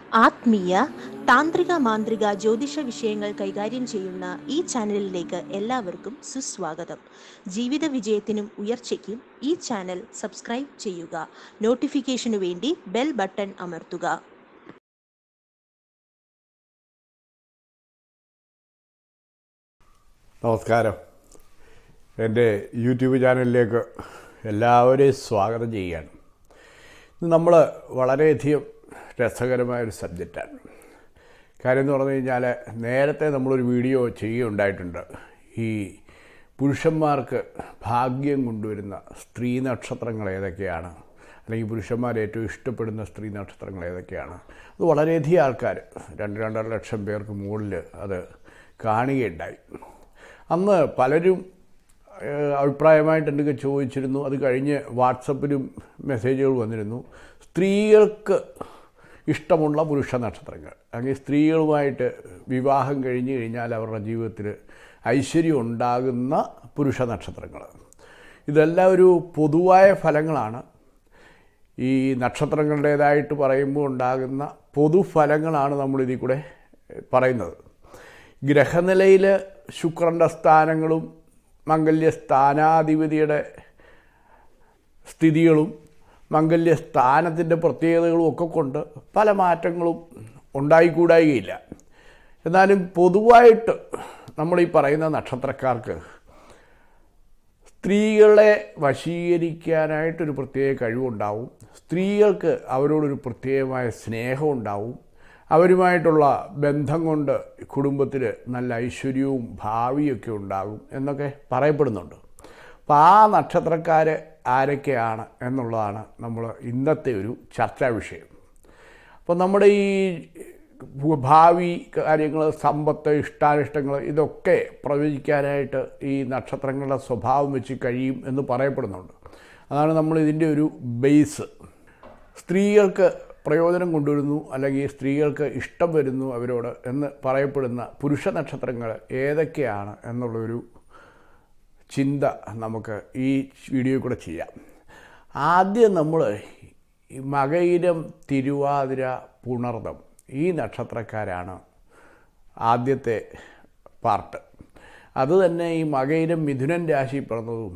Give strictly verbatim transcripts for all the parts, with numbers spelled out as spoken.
ആത്മീയ താന്ത്രിക മാന്ത്രിക ജ്യോതിഷ വിഷയങ്ങൾ കൈകാര്യം ചെയ്യുന്ന ഈ ചാനലിലേക്ക് എല്ലാവർക്കും സുസ്വാഗതം. ജീവിത വിജയത്തിനും ഉയർച്ചയ്ക്കും ഈ ചാനൽ സബ്സ്ക്രൈബ് ചെയ്യുക. നോട്ടിഫിക്കേഷനു വേണ്ടി ബെൽ ബട്ടൺ അമർത്തുക. നമസ്കാരം. എൻ്റെ യൂട്യൂബ് ചാനലിലേക്ക് എല്ലാവരെയും സ്വാഗതം ചെയ്യുകയാണ്. ഇന്ന് നമ്മൾ വളരെയധികം രസകരമായൊരു സബ്ജക്റ്റാണ്. കാര്യം എന്ന് പറഞ്ഞു കഴിഞ്ഞാൽ, നേരത്തെ നമ്മളൊരു വീഡിയോ ചെയ്യുകയുണ്ടായിട്ടുണ്ട്. ഈ പുരുഷന്മാർക്ക് ഭാഗ്യം കൊണ്ടുവരുന്ന സ്ത്രീ നക്ഷത്രങ്ങൾ ഏതൊക്കെയാണ്, അല്ലെങ്കിൽ പുരുഷന്മാർ ഏറ്റവും ഇഷ്ടപ്പെടുന്ന സ്ത്രീ നക്ഷത്രങ്ങൾ ഏതൊക്കെയാണ്. അത് വളരെയധികം ആൾക്കാർ, രണ്ട് രണ്ടര ലക്ഷം പേർക്ക് മുകളിൽ അത് കാണുകയുണ്ടായി. അന്ന് പലരും അഭിപ്രായമായിട്ട് എന്തൊക്കെ ചോദിച്ചിരുന്നു. അത് കഴിഞ്ഞ് വാട്സപ്പിലും മെസ്സേജുകൾ വന്നിരുന്നു. സ്ത്രീകൾക്ക് ഇഷ്ടമുള്ള പുരുഷ നക്ഷത്രങ്ങൾ, അല്ലെങ്കിൽ സ്ത്രീകളുമായിട്ട് വിവാഹം കഴിഞ്ഞ് കഴിഞ്ഞാൽ അവരുടെ ജീവിതത്തിൽ ഐശ്വര്യം ഉണ്ടാകുന്ന പുരുഷ നക്ഷത്രങ്ങൾ. ഇതെല്ലാം ഒരു പൊതുവായ ഫലങ്ങളാണ്. ഈ നക്ഷത്രങ്ങളുടേതായിട്ട് പറയുമ്പോൾ ഉണ്ടാകുന്ന പൊതുഫലങ്ങളാണ് നമ്മളിതിൽ കൂടെ പറയുന്നത്. ഗ്രഹനിലയിൽ ശുക്രൻ്റെ സ്ഥാനങ്ങളും മംഗല്യസ്ഥാനാധിപതിയുടെ സ്ഥിതികളും മംഗല്യസ്ഥാനത്തിൻ്റെ പ്രത്യേകതകളും ഒക്കെ കൊണ്ട് പല മാറ്റങ്ങളും ഉണ്ടായിക്കൂടായികയില്ല. എന്നാലും പൊതുവായിട്ട് നമ്മളീ പറയുന്ന നക്ഷത്രക്കാർക്ക് സ്ത്രീകളെ വശീകരിക്കാനായിട്ടൊരു പ്രത്യേക കഴിവുണ്ടാവും. സ്ത്രീകൾക്ക് അവരോടൊരു പ്രത്യേകമായ സ്നേഹമുണ്ടാവും. അവരുമായിട്ടുള്ള ബന്ധം കൊണ്ട് കുടുംബത്തിൽ നല്ല ഐശ്വര്യവും ഭാവിയൊക്കെ ഉണ്ടാകും എന്നൊക്കെ പറയപ്പെടുന്നുണ്ട്. അപ്പോൾ ആ നക്ഷത്രക്കാർ ആരൊക്കെയാണ് എന്നുള്ളതാണ് നമ്മൾ ഇന്നത്തെ ഒരു ചർച്ചാ വിഷയം. അപ്പോൾ നമ്മുടെ ഈ ഭാവി കാര്യങ്ങൾ, സമ്പത്ത്, ഇഷ്ടാനിഷ്ടങ്ങൾ, ഇതൊക്കെ പ്രവചിക്കാനായിട്ട് ഈ നക്ഷത്രങ്ങളുടെ സ്വഭാവം വെച്ച് കഴിയും എന്ന് പറയപ്പെടുന്നുണ്ട്. അതാണ് നമ്മൾ ഇതിൻ്റെ ഒരു ബേസ്. സ്ത്രീകൾക്ക് പ്രയോജനം കൊണ്ടുവരുന്നു, അല്ലെങ്കിൽ സ്ത്രീകൾക്ക് ഇഷ്ടം വരുന്നു അവരോട് എന്ന് പറയപ്പെടുന്ന പുരുഷ നക്ഷത്രങ്ങൾ ഏതൊക്കെയാണ് എന്നുള്ളൊരു ചിന്ത നമുക്ക് ഈ വീഡിയോയിൽ കൂടെ ചെയ്യാം. ആദ്യം നമ്മൾ ഈ മകയിരം, തിരുവാതിര, പുണർദം ഈ നക്ഷത്രക്കാരാണ് ആദ്യത്തെ പാർട്ട്. അതുതന്നെ ഈ മകയിരം മിഥുനൻ രാശി പിറന്നതും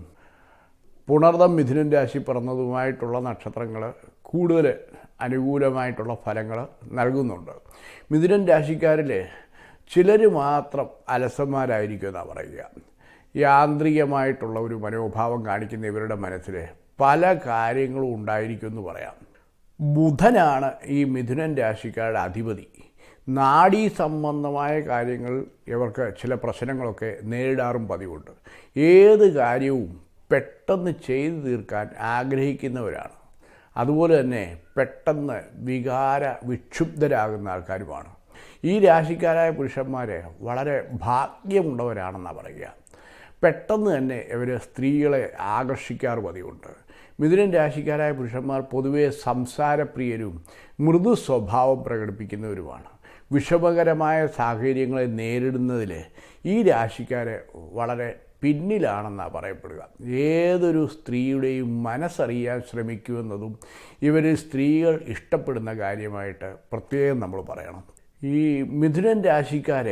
പുണർദം മിഥുനൻ രാശി പിറന്നതുമായിട്ടുള്ള നക്ഷത്രങ്ങൾ കൂടുതൽ അനുകൂലമായിട്ടുള്ള ഫലങ്ങൾ നൽകുന്നുണ്ട്. മിഥുനൻ രാശിക്കാരിൽ ചിലർ മാത്രം അലസന്മാരായിരിക്കും എന്നാണ് പറയുക. യാന്ത്രികമായിട്ടുള്ള ഒരു മനോഭാവം കാണിക്കുന്ന ഇവരുടെ മനസ്സിൽ പല കാര്യങ്ങളും ഉണ്ടായിരിക്കുമെന്ന് പറയാം. ബുധനാണ് ഈ മിഥുനൻ രാശിക്കാരുടെ അധിപതി. നാഡീ സംബന്ധമായ കാര്യങ്ങൾ ഇവർക്ക് ചില പ്രശ്നങ്ങളൊക്കെ നേരിടാറും പതിവുണ്ട്. ഏത് കാര്യവും പെട്ടെന്ന് ചെയ്തു തീർക്കാൻ ആഗ്രഹിക്കുന്നവരാണ്. അതുപോലെ തന്നെ പെട്ടെന്ന് വികാര വിക്ഷുബ്ധരാകുന്ന ആൾക്കാരുമാണ്. ഈ രാശിക്കാരായ പുരുഷന്മാർ വളരെ ഭാഗ്യമുള്ളവരാണെന്നാണ് പറയുക. പെട്ടെന്ന് തന്നെ ഇവർ സ്ത്രീകളെ ആകർഷിക്കാറ് പതിവുണ്ട്. മിഥുനൻ രാശിക്കാരായ പുരുഷന്മാർ പൊതുവേ സംസാരപ്രിയരും മൃദു സ്വഭാവം പ്രകടിപ്പിക്കുന്നവരുമാണ്. വിഷമകരമായ സാഹചര്യങ്ങളെ നേരിടുന്നതിൽ ഈ രാശിക്കാർ വളരെ പിന്നിലാണെന്നാണ് പറയപ്പെടുക. ഏതൊരു സ്ത്രീയുടെയും മനസ്സറിയാൻ ശ്രമിക്കുമെന്നതും ഇവർ സ്ത്രീകൾ ഇഷ്ടപ്പെടുന്ന കാര്യമായിട്ട് പ്രത്യേകം നമ്മൾ പറയണം. ഈ മിഥുനൻ രാശിക്കാർ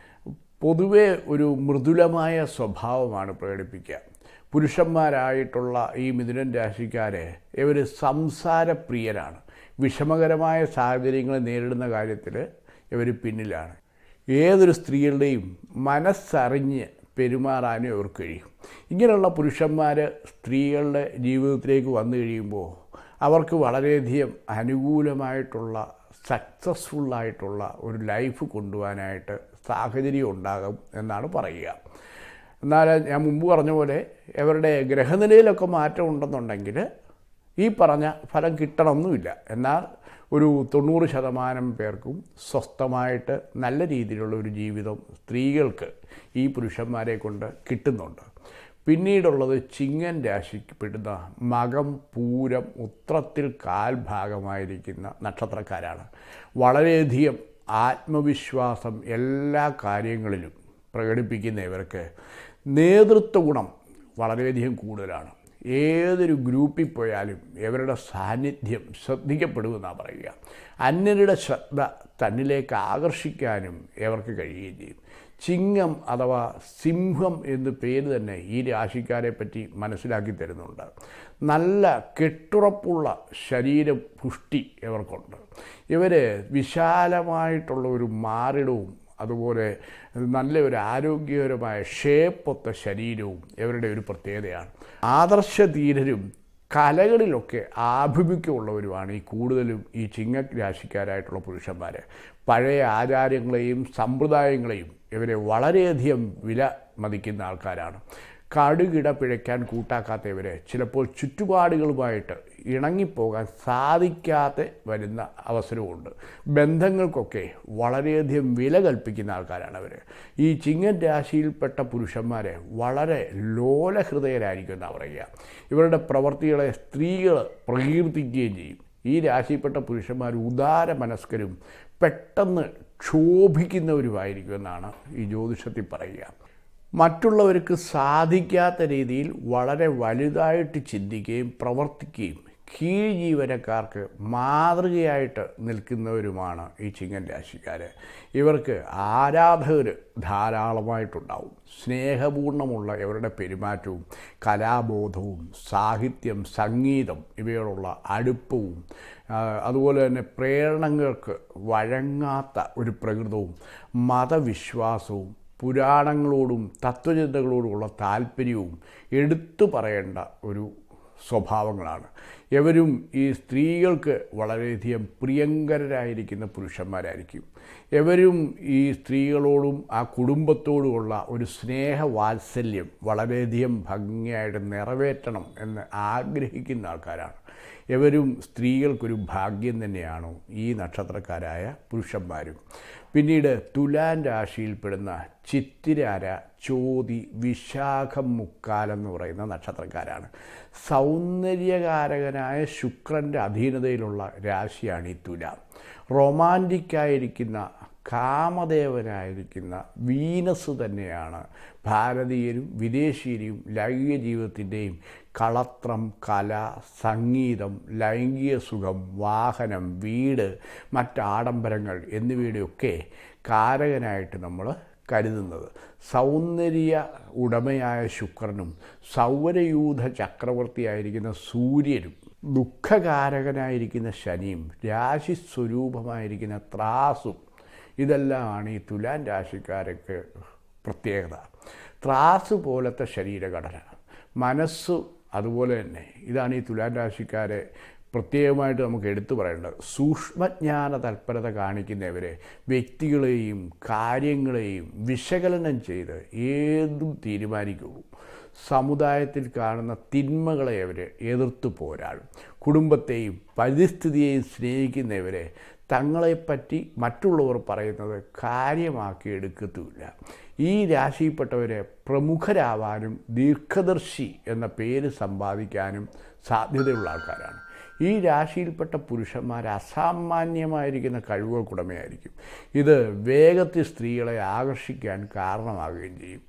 പൊതുവെ ഒരു മൃദുലമായ സ്വഭാവമാണ് പ്രകടിപ്പിക്കുക. പുരുഷന്മാരായിട്ടുള്ള ഈ മിഥുനൻ രാശിക്കാർ ഇവർ സംസാരപ്രിയരാണ്. വിഷമകരമായ സാഹചര്യങ്ങളെ നേരിടുന്ന കാര്യത്തിൽ ഇവർ പിന്നിലാണ്. ഏതൊരു സ്ത്രീകളുടെയും മനസ്സറിഞ്ഞ് പെരുമാറാനും അവർക്ക് കഴിയും. ഇങ്ങനെയുള്ള പുരുഷന്മാർ സ്ത്രീകളുടെ ജീവിതത്തിലേക്ക് വന്നു കഴിയുമ്പോൾ അവർക്ക് വളരെയധികം അനുകൂലമായിട്ടുള്ള സക്സസ്ഫുള്ളായിട്ടുള്ള ഒരു ലൈഫ് കൊണ്ടുപോകാനായിട്ട് സാഹചര്യം ഉണ്ടാകും എന്നാണ് പറയുക. എന്നാൽ ഞാൻ മുമ്പ് പറഞ്ഞ പോലെ ഇവരുടെ ഗ്രഹനിലയിലൊക്കെ മാറ്റം ഉണ്ടെന്നുണ്ടെങ്കിൽ ഈ പറഞ്ഞ ഫലം കിട്ടണമെന്നുമില്ല. എന്നാൽ ഒരു തൊണ്ണൂറ് ശതമാനം പേർക്കും സ്വസ്ഥമായിട്ട് നല്ല രീതിയിലുള്ള ഒരു ജീവിതം സ്ത്രീകൾക്ക് ഈ പുരുഷന്മാരെ കൊണ്ട് കിട്ടുന്നുണ്ട്. പിന്നീടുള്ളത് ചിങ്ങൻ രാശിക്കപ്പെടുന്ന മകം, പൂരം, ഉത്രത്തിൽ കാൽഭാഗമായിരിക്കുന്ന നക്ഷത്രക്കാരാണ്. വളരെയധികം ആത്മവിശ്വാസം എല്ലാ കാര്യങ്ങളിലും പ്രകടിപ്പിക്കുന്ന ഇവർക്ക് നേതൃത്വ ഗുണം വളരെയധികം കൂടുതലാണ്. ഏതൊരു ഗ്രൂപ്പിൽ പോയാലും ഇവരുടെ സാന്നിധ്യം ശ്രദ്ധിക്കപ്പെടുമെന്നാണ് പറയുക. അന്യരുടെ ശ്രദ്ധ തന്നിലേക്ക് ആകർഷിക്കാനും ഇവർക്ക് കഴിയുകയും ചെയ്യും. ചിങ്ങം അഥവാ സിംഹം എന്ന് പേര് തന്നെ ഈ രാശിക്കാരെ പറ്റി മനസ്സിലാക്കി തരുന്നുണ്ട്. നല്ല കെട്ടുറപ്പുള്ള ശരീരപുഷ്ടി ഇവർക്കുണ്ട്. ഇവർ വിശാലമായിട്ടുള്ള ഒരു മാറിടവും അതുപോലെ നല്ല ഒരു ആരോഗ്യകരമായ ഷേപ്പൊത്ത ശരീരവും ഇവരുടെ ഒരു പ്രത്യേകതയാണ്. ആദർശധീരരും കലകളിലൊക്കെ ആഭിമുഖ്യമുള്ളവരുമാണ് ഈ കൂടുതലും ഈ ചിങ്ങരാശിക്കാരായിട്ടുള്ള പുരുഷന്മാർ. പഴയ ആചാരങ്ങളെയും സമ്പ്രദായങ്ങളെയും ഇവരെ വളരെയധികം വില മതിക്കുന്ന ആൾക്കാരാണ്. കടുകിട പിഴയ്ക്കാൻ കൂട്ടാക്കാത്ത ഇവരെ ചിലപ്പോൾ ചുറ്റുപാടുകളുമായിട്ട് ഇണങ്ങിപ്പോകാൻ സാധിക്കാതെ വരുന്ന അവസരമുണ്ട്. ബന്ധങ്ങൾക്കൊക്കെ വളരെയധികം വില കൽപ്പിക്കുന്ന ആൾക്കാരാണ് അവർ. ഈ ചിങ്ങൻ രാശിയിൽപ്പെട്ട പുരുഷന്മാരെ വളരെ ലോലഹൃദയരായിരിക്കും എന്നാണ് പറയുക. ഇവരുടെ പ്രവൃത്തികളെ സ്ത്രീകൾ പ്രകീർത്തിക്കുകയും ചെയ്യും. ഈ രാശിയിൽപ്പെട്ട പുരുഷന്മാർ ഉദാര മനസ്കരും പെട്ടെന്ന് ക്ഷോഭിക്കുന്നവരുമായിരിക്കുമെന്നാണ് ഈ ജ്യോതിഷത്തിൽ പറയുക. മറ്റുള്ളവർക്ക് സാധിക്കാത്ത രീതിയിൽ വളരെ വലുതായിട്ട് ചിന്തിക്കുകയും പ്രവർത്തിക്കുകയും കീഴ് ജീവനക്കാർക്ക് മാതൃകയായിട്ട് നിൽക്കുന്നവരുമാണ് ഈ ചിങ്ങൻ രാശിക്കാർ. ഇവർക്ക് ആരാധകർ ധാരാളമായിട്ടുണ്ടാവും. സ്നേഹപൂർണ്ണമുള്ള ഇവരുടെ പെരുമാറ്റവും കലാബോധവും സാഹിത്യം സംഗീതം ഇവയോടുള്ള അടുപ്പവും അതുപോലെ തന്നെ പ്രേരണകൾക്ക് വഴങ്ങാത്ത ഒരു പ്രകൃതവും മതവിശ്വാസവും പുരാണങ്ങളോടും തത്വചിന്തകളോടുമുള്ള താല്പര്യവും എടുത്തു പറയേണ്ട ഒരു സ്വഭാവങ്ങളാണ്. എവരും ഈ സ്ത്രീകൾക്ക് വളരെയധികം പ്രിയങ്കരായിരിക്കുന്ന പുരുഷന്മാരായിരിക്കും. എവരും ഈ സ്ത്രീകളോടും ആ കുടുംബത്തോടുമുള്ള ഒരു സ്നേഹവാത്സല്യം വളരെയധികം ഭംഗിയായിട്ട് നിറവേറ്റണം എന്ന് ആഗ്രഹിക്കുന്ന ആൾക്കാരാണ്. എവരും സ്ത്രീകൾക്കൊരു ഭാഗ്യം തന്നെയാണ് ഈ നക്ഷത്രക്കാരായ പുരുഷന്മാരും. പിന്നീട് തുലാൻ രാശിയിൽപ്പെടുന്ന ചിത്തിരാര, ചോതി, വിശാഖം, മുക്കാലെന്ന് പറയുന്ന നക്ഷത്രക്കാരാണ്. സൗന്ദര്യകാരകനായ ശുക്രൻ്റെ അധീനതയിലുള്ള രാശിയാണ് ഈ തുലാം. റൊമാൻറ്റിക്കായിരിക്കുന്ന കാമദേവനായിരിക്കുന്ന വീനസ് തന്നെയാണ് ഭാരതീയരും വിദേശീയരും ലൈംഗിക ജീവിതത്തിൻ്റെയും കളത്രം, കല, സംഗീതം, ലൈംഗിക സുഖം, വാഹനം, വീട്, മറ്റാഡംബരങ്ങൾ എന്നിവയുടെയൊക്കെ കാരകനായിട്ട് നമ്മൾ കരുതുന്നത്. സൗന്ദര്യ ഉടമയായ ശുക്രനും സൗരയൂഥ ചക്രവർത്തിയായിരിക്കുന്ന സൂര്യനും ദുഃഖകാരകനായിരിക്കുന്ന ശനിയും രാശി സ്വരൂപമായിരിക്കുന്ന ത്രാസും ഇതെല്ലാമാണ് ഈ തുലാൻ രാശിക്കാർക്ക് പ്രത്യേകത. ത്രാസ് പോലത്തെ ശരീരഘടന, മനസ്സ് അതുപോലെ തന്നെ. ഇതാണ് ഈ തുലാൻ രാശിക്കാരെ പ്രത്യേകമായിട്ട് നമുക്ക് എടുത്തു പറയേണ്ടത്. സൂക്ഷ്മജ്ഞാന തൽപരത കാണിക്കുന്നവരെ വ്യക്തികളെയും കാര്യങ്ങളെയും വിശകലനം ചെയ്ത് ഏതും തീരുമാനിക്കുള്ളൂ. സമുദായത്തിൽ കാണുന്ന തിന്മകളെ അവർ എതിർത്ത് പോരാടും. കുടുംബത്തെയും പരിസ്ഥിതിയെയും സ്നേഹിക്കുന്നവരെ തങ്ങളെപ്പറ്റി മറ്റുള്ളവർ പറയുന്നത് കാര്യമാക്കി എടുക്കത്തുമില്ല. ഈ രാശിയിൽപ്പെട്ടവരെ പ്രമുഖരാവാനും ദീർഘദർശി എന്ന പേര് സമ്പാദിക്കാനും സാധ്യതയുള്ള ആൾക്കാരാണ്. ഈ രാശിയിൽപ്പെട്ട പുരുഷന്മാർ അസാമാന്യമായിരിക്കുന്ന കഴിവുകൾക്കുടമയായിരിക്കും. ഇത് വേഗത്തിൽ സ്ത്രീകളെ ആകർഷിക്കാൻ കാരണമാവുകയും ചെയ്യും.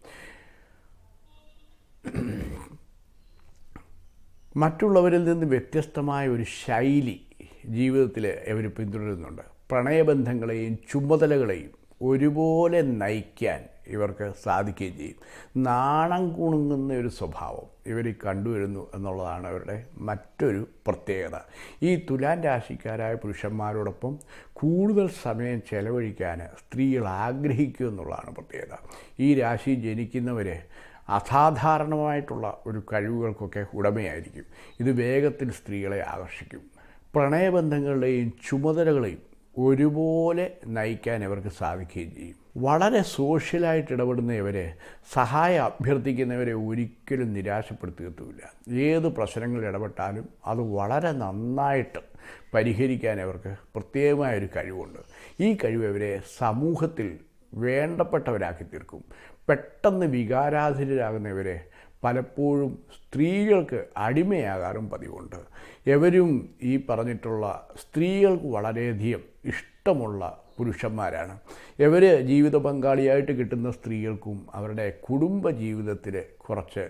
മറ്റുള്ളവരിൽ നിന്ന് വ്യത്യസ്തമായ ഒരു ശൈലി ജീവിതത്തിൽ ഇവർ പിന്തുടരുന്നുണ്ട്. പ്രണയബന്ധങ്ങളെയും ചുമതലകളെയും ഒരുപോലെ നയിക്കാൻ ഇവർക്ക് സാധിക്കുകയും ചെയ്യും. നാണം കുണുങ്ങുന്ന ഒരു സ്വഭാവം ഇവർ കണ്ടുവരുന്നു എന്നുള്ളതാണ് അവരുടെ മറ്റൊരു പ്രത്യേകത. ഈ തുലാൻ രാശിക്കാരായ പുരുഷന്മാരോടൊപ്പം കൂടുതൽ സമയം ചെലവഴിക്കാൻ സ്ത്രീകൾ ആഗ്രഹിക്കും എന്നുള്ളതാണ് പ്രത്യേകത. ഈ രാശി ജനിക്കുന്നവരെ അസാധാരണമായിട്ടുള്ള ഒരു കഴിവുകൾക്കൊക്കെ ഉടമയായിരിക്കും. ഇത് വേഗത്തിൽ സ്ത്രീകളെ ആകർഷിക്കും. പ്രണയബന്ധങ്ങളുടെയും ചുമതലകളെയും ഒരുപോലെ നയിക്കാൻ ഇവർക്ക് സാധിക്കുകയും ചെയ്യും. വളരെ സോഷ്യലായിട്ട് ഇടപെടുന്ന ഇവരെ സഹായം അഭ്യർത്ഥിക്കുന്നവരെ ഒരിക്കലും നിരാശപ്പെടുത്തുകയുമില്ല. ഏത് പ്രശ്നങ്ങളിൽ ഇടപെട്ടാലും അത് വളരെ നന്നായിട്ട് പരിഹരിക്കാൻ അവർക്ക് പ്രത്യേകമായൊരു കഴിവുണ്ട്. ഈ കഴിവ് ഇവരെ സമൂഹത്തിൽ വേണ്ടപ്പെട്ടവരാക്കി തീർക്കും. പെട്ടെന്ന് വികാരാധീനരാകുന്നവരെ പലപ്പോഴും സ്ത്രീകൾക്ക് അടിമയാകാറും പതിവുണ്ട്. എവരും ഈ പറഞ്ഞിട്ടുള്ള സ്ത്രീകൾക്ക് വളരെയധികം ഇഷ്ടമുള്ള പുരുഷന്മാരാണ്. ഇവർ ജീവിത പങ്കാളിയായിട്ട് കിട്ടുന്ന സ്ത്രീകൾക്കും അവരുടെ കുടുംബ ജീവിതത്തിൽ കുറച്ച്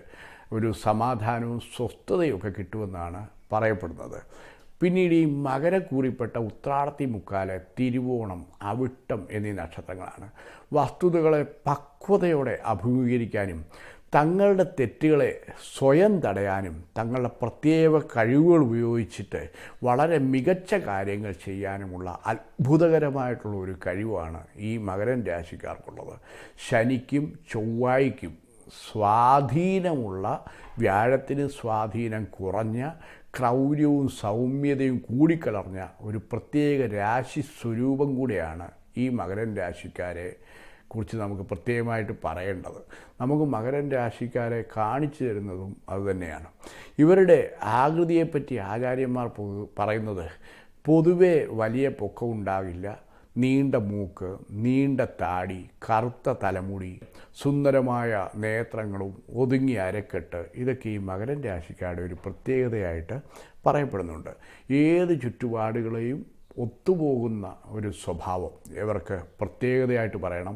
ഒരു സമാധാനവും സ്വസ്ഥതയൊക്കെ കിട്ടുമെന്നാണ് പറയപ്പെടുന്നത്. പിന്നീട് ഈ മകരക്കൂറിൽപ്പെട്ട ഉത്രാടത്തി മുക്കാല്, തിരുവോണം, അവിട്ടം എന്നീ നക്ഷത്രങ്ങളാണ്. വസ്തുതകളെ പക്വതയോടെ അഭിമുഖീകരിക്കാനും തങ്ങളുടെ തെറ്റുകളെ സ്വയം തടയാനും തങ്ങളുടെ പ്രത്യേക കഴിവുകൾ ഉപയോഗിച്ചിട്ട് വളരെ മികച്ച കാര്യങ്ങൾ ചെയ്യാനുമുള്ള അത്ഭുതകരമായിട്ടുള്ള ഒരു കഴിവാണ് ഈ മകരം രാശിക്കാർക്കുള്ളത്. ശനിക്കും ചൊവ്വായ്ക്കും സ്വാധീനമുള്ള വ്യാഴത്തിന് സ്വാധീനം കുറഞ്ഞ ക്രൗര്യവും സൗമ്യതയും കൂടിക്കലർന്ന ഒരു പ്രത്യേക രാശി സ്വരൂപം കൂടിയാണ് ഈ മകരം രാശിക്കാരെ കുറിച്ച് നമുക്ക് പ്രത്യേകമായിട്ട് പറയേണ്ടത്. നമുക്ക് മകരം രാശിക്കാരെ കാണിച്ചു തരുന്നതും അതുതന്നെയാണ്. ഇവരുടെ ആകൃതിയെപ്പറ്റി ആചാര്യന്മാർ പറയുന്നത് പൊതുവെ വലിയ പൊക്കമുണ്ടാകില്ല, നീണ്ട മൂക്ക്, നീണ്ട താടി, കറുത്ത തലമുടി, സുന്ദരമായ നേത്രങ്ങളും ഒതുങ്ങിയ അരക്കെട്ട്, ഇതൊക്കെ ഈ മകരം രാശിക്കാരുടെ ഒരു പ്രത്യേകതയായിട്ട് പറയപ്പെടുന്നുണ്ട്. ഏത് ചുറ്റുപാടുകളെയും ഒത്തുപോകുന്ന ഒരു സ്വഭാവം ഇവർക്ക് പ്രത്യേകതയായിട്ട് പറയണം.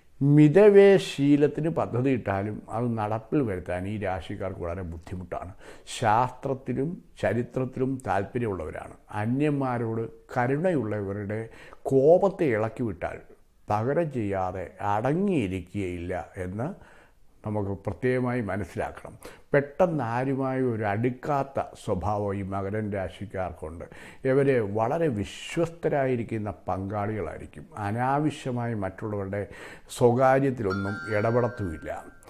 മിതവ്യയശീലത്തിന് പദ്ധതിയിട്ടാലും അത് നടപ്പിൽ വരുത്താൻ ഈ രാശിക്കാർക്ക് വളരെ ബുദ്ധിമുട്ടാണ്. ശാസ്ത്രത്തിലും ചരിത്രത്തിലും താല്പര്യമുള്ളവരാണ്. അന്യന്മാരോട് കരുണയുള്ളവരുടെ കോപത്തെ ഇളക്കി വിട്ടാൽ പകരം ചെയ്യാതെ അടങ്ങിയിരിക്കുകയില്ല എന്ന് നമുക്ക് പ്രത്യേകമായി മനസ്സിലാക്കണം. പെട്ടെന്ന് ആരുമായി ഒരു അടുക്കാത്ത സ്വഭാവം ഈ മകരം രാശിക്കാർക്കുണ്ട്. ഇവർ വളരെ വിശ്വസ്തരായിരിക്കുന്ന പങ്കാളികളായിരിക്കും. അനാവശ്യമായി മറ്റുള്ളവരുടെ സ്വകാര്യത്തിലൊന്നും ഇടപെടത്തുമില്ല.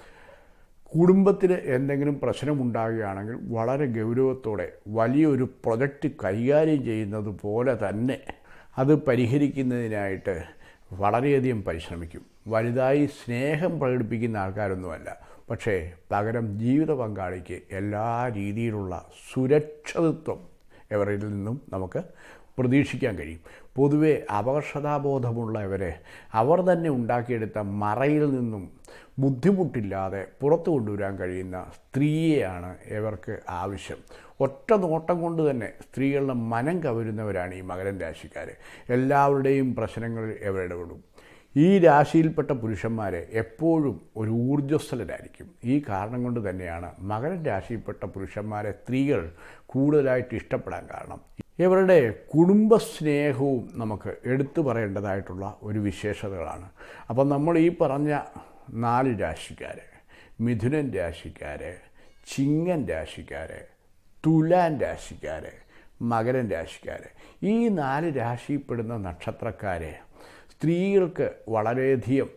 കുടുംബത്തിൽ എന്തെങ്കിലും പ്രശ്നമുണ്ടാകുകയാണെങ്കിൽ വളരെ ഗൗരവത്തോടെ വലിയൊരു പ്രൊജക്റ്റ് കൈകാര്യം ചെയ്യുന്നത് പോലെ തന്നെ അത് പരിഹരിക്കുന്നതിനായിട്ട് വളരെയധികം പരിശ്രമിക്കും. വലുതായി സ്നേഹം പ്രകടിപ്പിക്കുന്ന ആൾക്കാരൊന്നുമല്ല. പക്ഷേ പകരം ജീവിത പങ്കാളിക്ക് എല്ലാ രീതിയിലുള്ള സുരക്ഷിതത്വം ഇവരിൽ നിന്നും നമുക്ക് പ്രതീക്ഷിക്കാൻ കഴിയും. പൊതുവെ അപകർഷതാബോധമുള്ളവരെ അവർ തന്നെ ഉണ്ടാക്കിയെടുത്ത മറയിൽ നിന്നും ബുദ്ധിമുട്ടില്ലാതെ പുറത്തു കൊണ്ടുവരാൻ കഴിയുന്ന സ്ത്രീയെയാണ് ഇവർക്ക് ആവശ്യം. ഒറ്റ നോട്ടം കൊണ്ട് തന്നെ സ്ത്രീകളുടെ മനം കവരുന്നവരാണ് ഈ മകരം രാശിക്കാർ. എല്ലാവരുടെയും പ്രശ്നങ്ങളിൽ ഇവരിടപെടും. ഈ രാശിയിൽപ്പെട്ട പുരുഷന്മാരെ എപ്പോഴും ഒരു ഊർജ്ജസ്വലരായിരിക്കും. ഈ കാരണം കൊണ്ട് തന്നെയാണ് മകരം രാശിയിൽപ്പെട്ട പുരുഷന്മാരെ സ്ത്രീകൾ കൂടുതലായിട്ട് ഇഷ്ടപ്പെടാൻ കാരണം. ഇവരുടെ കുടുംബസ്നേഹവും നമുക്ക് എടുത്തു പറയേണ്ടതായിട്ടുള്ള ഒരു വിശേഷതകളാണ്. അപ്പം നമ്മൾ ഈ പറഞ്ഞ നാല് രാശിക്കാർ, മിഥുനൻ രാശിക്കാർ, ചിങ്ങൻ രാശിക്കാർ, തുലാൻ രാശിക്കാർ, മകരൻ രാശിക്കാർ, ഈ നാല് രാശിയിൽപ്പെടുന്ന നക്ഷത്രക്കാരെ സ്ത്രീകൾക്ക് വളരെയധികം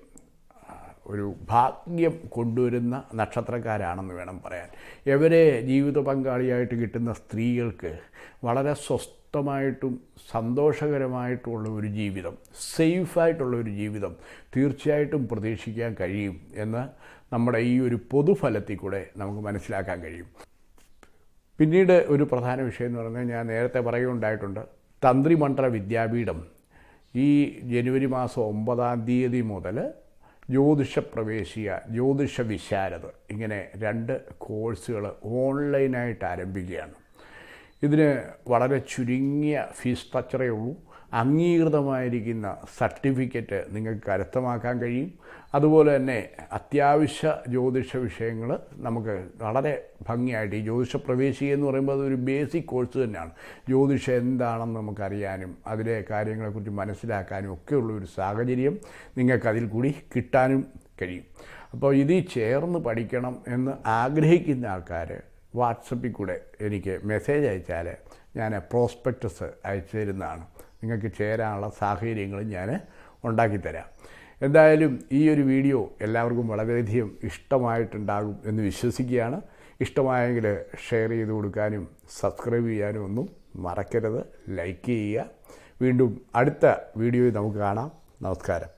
ഒരു ഭാഗ്യം കൊണ്ടുവരുന്ന നക്ഷത്രക്കാരാണെന്ന് വേണം പറയാൻ. ഇവരെ ജീവിത പങ്കാളിയായിട്ട് കിട്ടുന്ന സ്ത്രീകൾക്ക് വളരെ സ്വസ്ഥമായിട്ടും സന്തോഷകരമായിട്ടുള്ള ഒരു ജീവിതം, സേഫായിട്ടുള്ള ഒരു ജീവിതം തീർച്ചയായിട്ടും പ്രതീക്ഷിക്കാൻ കഴിയും എന്ന് നമ്മുടെ ഈ ഒരു പൊതുഫലത്തിൽ കൂടെ നമുക്ക് മനസ്സിലാക്കാൻ കഴിയും. പിന്നീട് ഒരു പ്രധാന വിഷയം എന്ന് പറഞ്ഞാൽ ഞാൻ നേരത്തെ പറയുകയുണ്ടായിട്ടുണ്ട്, തന്ത്രി മണ്ഡല വിദ്യാപീഠം ഈ ജനുവരി മാസം ഒമ്പതാം തീയതി മുതൽ ജ്യോതിഷ പ്രവേശിക, ജ്യോതിഷ വിശാരദ്, ഇങ്ങനെ രണ്ട് കോഴ്സുകൾ ഓൺലൈനായിട്ട് ആരംഭിക്കുകയാണ്. ഇതിന് വളരെ ചുരുങ്ങിയ ഫീസ് സ്ട്രക്ചറേ ഉള്ളൂ. അംഗീകൃതമായിരിക്കുന്ന സർട്ടിഫിക്കറ്റ് നിങ്ങൾക്ക് കരസ്ഥമാക്കാൻ കഴിയും. അതുപോലെ തന്നെ അത്യാവശ്യ ജ്യോതിഷ വിഷയങ്ങൾ നമുക്ക് വളരെ ഭംഗിയായിട്ട്, ഈ ജ്യോതിഷ പ്രവേശിക എന്ന് പറയുമ്പോൾ അതൊരു ബേസിക് കോഴ്സ് തന്നെയാണ്. ജ്യോതിഷം എന്താണെന്ന് നമുക്കറിയാനും അതിലെ കാര്യങ്ങളെക്കുറിച്ച് മനസ്സിലാക്കാനും ഒക്കെയുള്ള ഒരു സാഹചര്യം നിങ്ങൾക്കതിൽ കൂടി കിട്ടാനും കഴിയും. അപ്പോൾ ഇതിൽ ചേർന്ന് പഠിക്കണം എന്ന് ആഗ്രഹിക്കുന്ന ആൾക്കാർ വാട്സപ്പിൽ കൂടെ എനിക്ക് മെസ്സേജ് അയച്ചാൽ ഞാൻ പ്രോസ്പെക്ടസ് അയച്ചു തരുന്നതാണ്. നിങ്ങൾക്ക് ചേരാനുള്ള സാഹചര്യങ്ങൾ ഞാൻ ഉണ്ടാക്കിത്തരാം. എന്തായാലും ഈ ഒരു വീഡിയോ എല്ലാവർക്കും വളരെയധികം ഇഷ്ടമായിട്ടുണ്ടാകും എന്ന് വിശ്വസിക്കുകയാണ്. ഇഷ്ടമായെങ്കിൽ ഷെയർ ചെയ്ത് കൊടുക്കാനും സബ്സ്ക്രൈബ് ചെയ്യാനും ഒന്നും മറക്കരുത്. ലൈക്ക് ചെയ്യുക. വീണ്ടും അടുത്ത വീഡിയോയിൽ നമുക്ക് കാണാം. നമസ്കാരം.